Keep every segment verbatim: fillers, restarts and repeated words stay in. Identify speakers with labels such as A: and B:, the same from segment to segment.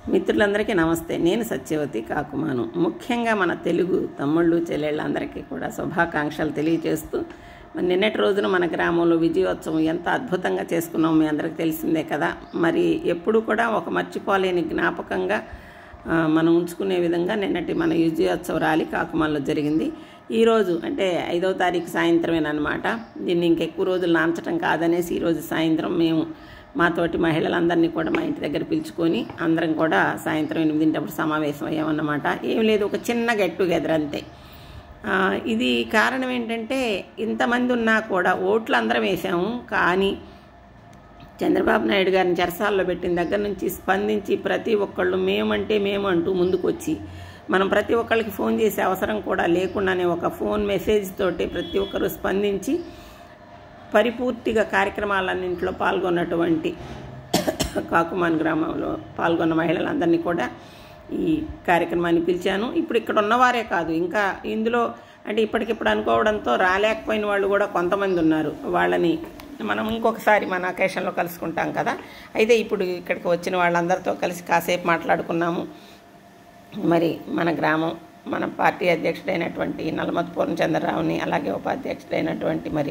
A: మిత్రులందరికీ నమస్తే. నేను సత్యవతి కాకుమాను. ముఖ్యంగా మన తెలుగు తమ్ముళ్ళు చెల్లెళ్ళందరికీ కూడా శుభాకాంక్షలు తెలియజేస్తూ, మరి నిన్నటి రోజున మన గ్రామంలో విజయోత్సవం ఎంత అద్భుతంగా చేసుకున్నాం మీ అందరికీ తెలిసిందే కదా. మరి ఎప్పుడు కూడా ఒక మర్చిపోలేని జ్ఞాపకంగా మనం ఉంచుకునే విధంగా నిన్నటి మన విజయోత్సవ ర్యాలీ కాకుమాన్లో జరిగింది. ఈరోజు అంటే ఐదవ తారీఖు సాయంత్రమేనమాట. దీన్ని ఇంకెక్కువ రోజులు నాంచడం కాదనేసి ఈరోజు సాయంత్రం మేము మా తోటి మహిళలందరినీ కూడా మా ఇంటి దగ్గర పిలుచుకొని అందరం కూడా సాయంత్రం ఎనిమిదింటప్పుడు సమావేశం అయ్యామన్నమాట. ఏం లేదు, ఒక చిన్న గెట్ టుగెదర్ అంతే. ఇది కారణం ఏంటంటే, ఇంతమంది ఉన్నా కూడా ఓట్లు అందరం వేసాము, కానీ చంద్రబాబు నాయుడు గారిని చెరసాల్లో పెట్టిన దగ్గర నుంచి స్పందించి ప్రతి ఒక్కళ్ళు మేమంటే మేము అంటూ ముందుకు వచ్చి, మనం ప్రతి ఒక్కళ్ళకి ఫోన్ చేసే అవసరం కూడా లేకుండానే ఒక ఫోన్ మెసేజ్ తోటి ప్రతి ఒక్కరూ స్పందించి పరిపూర్తిగా కార్యక్రమాలన్నింటిలో పాల్గొన్నటువంటి కాకుమాన్ గ్రామంలో పాల్గొన్న మహిళలందరినీ కూడా ఈ కార్యక్రమాన్ని పిలిచాను. ఇప్పుడు ఇక్కడ ఉన్నవారే కాదు, ఇంకా ఇందులో అంటే ఇప్పటికిప్పుడు అనుకోవడంతో రాలేకపోయిన వాళ్ళు కూడా కొంతమంది ఉన్నారు. వాళ్ళని మనం ఇంకొకసారి మన అకేషన్లో కలుసుకుంటాం కదా. అయితే ఇప్పుడు ఇక్కడికి వచ్చిన వాళ్ళందరితో కలిసి కాసేపు మాట్లాడుకున్నాము. మరి మన గ్రామం మన పార్టీ అధ్యక్షుడైనటువంటి నల్లమతు పూర్ణచంద్రరావుని, అలాగే ఉపాధ్యక్షుడైనటువంటి మరి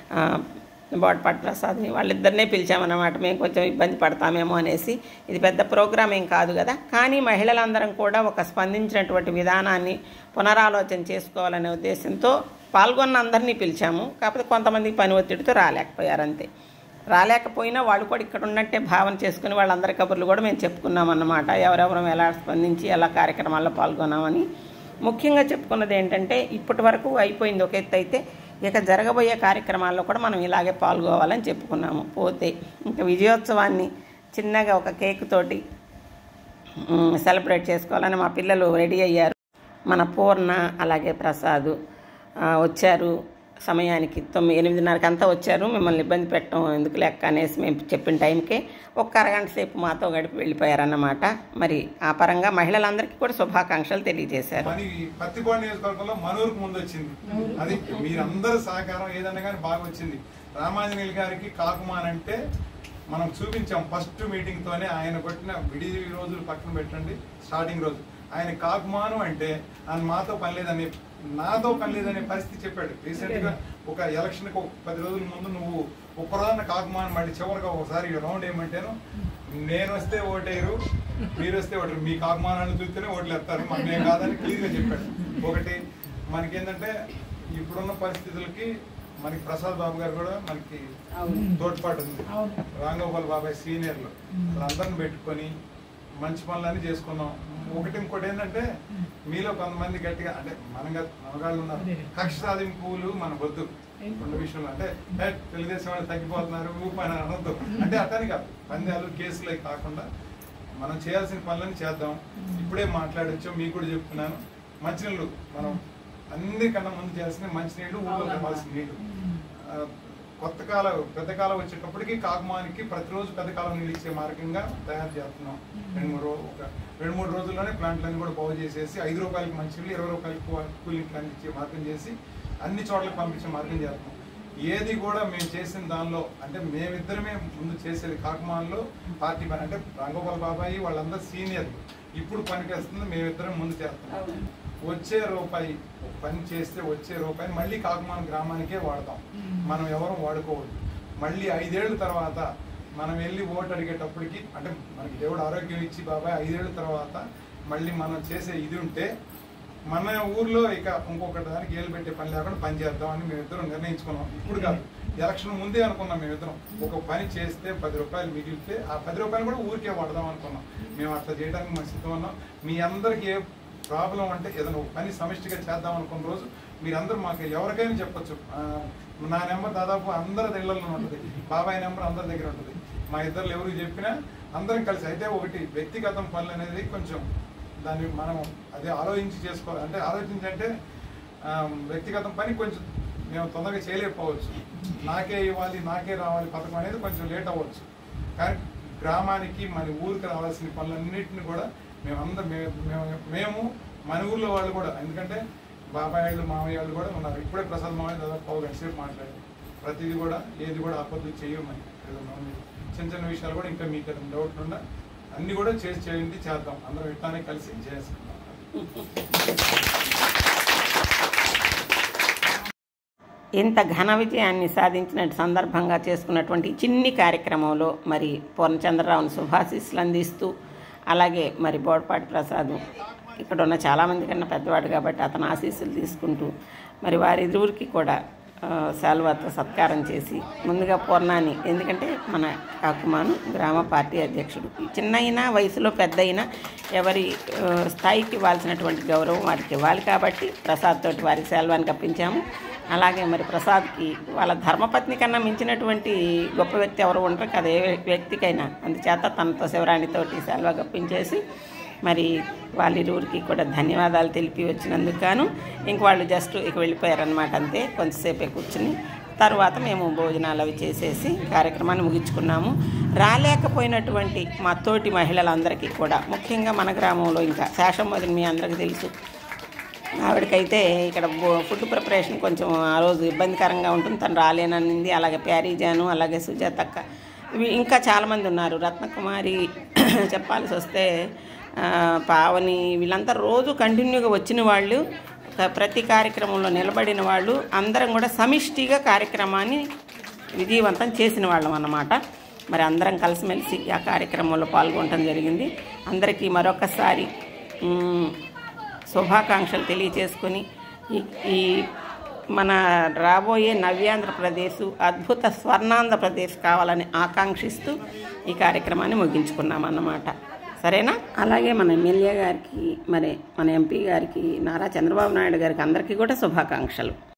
A: బోడపాటి ప్రసాద్ని, వాళ్ళిద్దరినే పిలిచామన్నమాట. మేము కొంచెం ఇబ్బంది పడతామేమో అనేసి. ఇది పెద్ద ప్రోగ్రాం ఏం కాదు కదా, కానీ మహిళలందరం కూడా ఒక స్పందించినటువంటి విధానాన్ని పునరాలోచన చేసుకోవాలనే ఉద్దేశంతో పాల్గొన్న అందరినీ పిలిచాము. కాకపోతే కొంతమందికి పని ఒత్తిడితో రాలేకపోయారు అంతే. రాలేకపోయినా వాళ్ళు కూడా ఇక్కడ ఉన్నట్టే భావన చేసుకుని వాళ్ళందరి కబుర్లు కూడా మేము చెప్పుకున్నామన్నమాట. ఎవరెవరం ఎలా స్పందించి ఎలా కార్యక్రమాల్లో పాల్గొన్నామని. ముఖ్యంగా చెప్పుకున్నది ఏంటంటే, ఇప్పటి వరకు అయిపోయింది ఒక ఎత్తు అయితే, ఇక జరగబోయే కార్యక్రమాల్లో కూడా మనం ఇలాగే పాల్గొవాలని చెప్పుకున్నాము. పోతే ఇంకా విజయోత్సవాన్ని చిన్నగా ఒక కేక్ తోటి సెలబ్రేట్ చేసుకోవాలని మా పిల్లలు రెడీ అయ్యారు. మన పూర్ణ అలాగే ప్రసాద్ వచ్చారు సమయానికి. తొమ్మిది ఎనిమిదిన్నరకి అంతా వచ్చారు. మిమ్మల్ని ఇబ్బంది పెట్టడం ఎందుకు లెక్క అనేసి మేము చెప్పిన టైంకే ఒక్క అరగంట సేపు మాతో గడిపి వెళ్ళిపోయారన్నమాట. మరి ఆ పరంగా మహిళలందరికీ కూడా శుభాకాంక్షలు తెలియజేశారు.
B: పత్తిపాడు నియోజకవర్గంలో మనూరుకు ముందు వచ్చింది, అది మీరందరూ సహకారం ఏదన్నా కానీ బాగా వచ్చింది. రామాంజనేయులు గారికి కాకుమాన్ అంటే మనం చూపించాం. ఫస్ట్ మీటింగ్తోనే ఆయన కొట్టిన విడి రోజులు పక్కన పెట్టండి, స్టార్టింగ్ రోజు ఆయన కాకుమాను అంటే ఆయన మాతో పని లేదని, నాతో పని లేదనే పరిస్థితి చెప్పాడు. రీసెంట్గా ఒక ఎలక్షన్కి ఒక పది రోజుల ముందు నువ్వు ఒక్కరోజున కాకుమాను మళ్ళీ చివరిగా ఒకసారి రౌండ్ ఏమంటాను, నేను వస్తే ఓటేరు, మీరు వస్తే ఓటరు, మీ కాకుమానాన్ని చూస్తేనే ఓట్లు వేస్తారు, మనమేం కాదని క్లియర్గా చెప్పాడు. ఒకటి మనకేంటంటే ఇప్పుడున్న పరిస్థితులకి మనకి ప్రసాద్ బాబు గారు కూడా మనకి తోడ్పాటు ఉంది. రాంగోపాల్ బాబాయ్ సీనియర్లు వాళ్ళందరిని పెట్టుకొని మంచి పనులన్నీ చేసుకున్నాం. ఒకటి ఇంకోటి ఏంటంటే, మీలో కొంతమంది గట్టిగా అంటే మనగా నవగాళ్ళు ఉన్నారు, కక్ష సాధింపులు మన వద్దు రెండు విషయంలో. అంటే తెలుగుదేశం వాళ్ళు తగ్గిపోతున్నారు ఊపని అనొద్దు, అంటే అతని కాదు, పందాలు కేసులు కాకుండా మనం చేయాల్సిన పనులను చేద్దాం. ఇప్పుడే మాట్లాడొచ్చు, మీకు కూడా చెప్తున్నాను. మంచినీళ్ళు మనం అన్నికన్నా ముందు చేయాల్సిన మంచినీళ్ళు, ఊళ్ళో కావాల్సిన నీళ్ళు. కొత్త కాలం పెద్ద కాలం వచ్చేటప్పటికి కాకుమానికి ప్రతిరోజు పెద్ద కాలం నీళ్ళు ఇచ్చే మార్గంగా తయారు చేస్తున్నాం. రెండు మూడు రోజు ఒక రెండు మూడు రోజుల్లోనే ప్లాంట్లన్నీ కూడా బాగు చేసేసి ఐదు రూపాయలకి మంచినీళ్ళు, ఇరవై రూపాయలకి కూలింగ్ ప్లాంట్ ఇచ్చే మార్గం చేసి అన్ని చోట్లకి పంపించే మార్గం చేస్తున్నాం. ఏది కూడా మేము చేసిన దానిలో అంటే మేమిద్దరమే ముందు చేసేది కాకుమాన్లో పార్టీ పని. అంటే రాంగోపాల్ బాబాయి వాళ్ళందరూ సీనియర్లు, ఇప్పుడు పనికి వస్తుంది మేమిద్దరం ముందు చేస్తున్నాం. వచ్చే రూపాయి పని చేస్తే వచ్చే రూపాయి మళ్ళీ కాకుమాన్ గ్రామానికే వాడతాం, మనం ఎవరు వాడుకోవద్దు. మళ్ళీ ఐదేళ్ల తర్వాత మనం వెళ్ళి ఓటు అడిగేటప్పటికి అంటే మనకి దేవుడు ఆరోగ్యం ఇచ్చి బాబాయ్ ఐదేళ్ల తర్వాత మళ్ళీ మనం చేసే ఇది ఉంటే మన ఊర్లో ఇక ఇంకొకటి దానికి ఏళ్ళు పెట్టే పని లేకుండా పని చేద్దామని మేమిద్దరం నిర్ణయించుకున్నాం. ఇప్పుడు కాదు, ఎలక్షన్ ముందే అనుకున్నాం మేమిద్దరం. ఒక పని చేస్తే పది రూపాయలు మిగిలితే ఆ పది రూపాయలు కూడా ఊరికే వాడదాం అనుకున్నాం. మేము అట్లా చేయడానికి మన సిద్ధం ఉన్నాం. మీ అందరికీ ఏ ప్రాబ్లం అంటే ఏదైనా ఒక పని సమిష్టిగా చేద్దాం అనుకున్న రోజు మీరందరూ మాకు ఎవరికైనా చెప్పచ్చు. నా నెంబర్ దాదాపు అందరి ఇళ్లలో ఉంటుంది, బాబాయ్ నెంబర్ అందరి దగ్గర ఉంటుంది. మా ఇద్దరు ఎవరికి చెప్పినా అందరం కలిసి. అయితే ఒకటి వ్యక్తిగతం పనులు అనేది కొంచెం దాన్ని మనం అదే ఆలోచించి చేసుకోవాలి. అంటే ఆలోచించంటే వ్యక్తిగతం పని కొంచెం మేము తొందరగా చేయలేకపోవచ్చు. నాకే ఇవ్వాలి నాకే రావాలి పథకం అనేది కొంచెం లేట్ అవ్వచ్చు. కానీ గ్రామానికి మన ఊరికి రావాల్సిన పనులన్నింటినీ కూడా మేమందరం మేము మేము మన ఊర్లో వాళ్ళు కూడా, ఎందుకంటే బాబాయ్ వాళ్ళు మామయ్య వాళ్ళు కూడా ఉన్నారు. ఇప్పుడే ప్రసాద్ మామయ్య దాదాపు పావు గంట సేపు మాట్లాడి ప్రతిదీ కూడా ఏది కూడా అబద్ధం చేయమని, చిన్న చిన్న విషయాలు కూడా ఇంకా మీకు డౌట్ ఉండ అన్ని కూడా చేసి చేయండి, చేద్దాం, అందరం ఇట్లానే కలిసి చేసుకుందాం.
A: ఇంత ఘన విజయాన్ని సాధించిన సందర్భంగా చేసుకున్నటువంటి చిన్ని కార్యక్రమంలో మరి పూర్ణచంద్రరావుని శుభాశీస్సులు అందిస్తూ, అలాగే మరి బోడపాటి ప్రసాద్ ఇక్కడ ఉన్న చాలామంది కన్నా పెద్దవాడు కాబట్టి అతను ఆశీస్సులు తీసుకుంటూ మరి వారి ఇరువురికి కూడా శాలువాతో సత్కారం చేసి, ముందుగా పూర్ణాన్ని, ఎందుకంటే మన కాకుమాను గ్రామ పార్టీ అధ్యక్షుడు, చిన్న అయినా వయసులో పెద్ద అయినా ఎవరి స్థాయికి ఇవ్వాల్సినటువంటి గౌరవం వారికి ఇవ్వాలి కాబట్టి ప్రసాద్ తోటి వారికి శాలువాన్ని కప్పించాము. అలాగే మరి ప్రసాద్కి వాళ్ళ ధర్మపత్ని కన్నా మించినటువంటి గొప్ప వ్యక్తి ఎవరు ఉంటారు కదా ఏ వ్యక్తికైనా, అందుచేత తనతో శివరాణితోటి శాలువా కప్పించేసి మరి వాళ్ళిరువురికి కూడా ధన్యవాదాలు తెలిపి వచ్చినందుకు గాను ఇంక వాళ్ళు జస్ట్ ఇక వెళ్ళిపోయారనమాట. అంతే, కొంతసేపే కూర్చుని తర్వాత మేము భోజనాలు అవి చేసేసి కార్యక్రమాన్ని ముగించుకున్నాము. రాలేకపోయినటువంటి మా తోటి మహిళలందరికీ కూడా, ముఖ్యంగా మన గ్రామంలో ఇంకా శేషమ్మది మీ అందరికీ తెలుసు, ఆవిడకైతే ఇక్కడ ఫుడ్ ప్రిపరేషన్ కొంచెం ఆ రోజు ఇబ్బందికరంగా ఉంటుంది, తను రాలేననింది. అలాగే ప్యారీజాను, అలాగే సుజాతక్క, ఇంకా చాలామంది ఉన్నారు, రత్నకుమారి చెప్పాల్సి వస్తే పావని, వీళ్ళంతా రోజు కంటిన్యూగా వచ్చిన వాళ్ళు, ప్రతి కార్యక్రమంలో నిలబడిన వాళ్ళు, అందరం కూడా సమిష్టిగా కార్యక్రమాన్ని విజయవంతం చేసిన వాళ్ళం అన్నమాట. మరి అందరం కలిసిమెలిసి ఆ కార్యక్రమంలో పాల్గొనడం జరిగింది. అందరికీ మరొకసారి శుభాకాంక్షలు తెలియచేసుకొని ఈ మన రాబోయే నవ్యాంధ్రప్రదేశ్ అద్భుత స్వర్ణాంధ్రప్రదేశ్ కావాలని ఆకాంక్షిస్తూ ఈ కార్యక్రమాన్ని ముగించుకున్నామన్నమాట. సరేనా? అలాగే మన ఎమ్మెల్యే గారికి, మరి మన ఎంపీ గారికి, నారా చంద్రబాబు నాయుడు గారికి అందరికీ కూడా శుభాకాంక్షలు.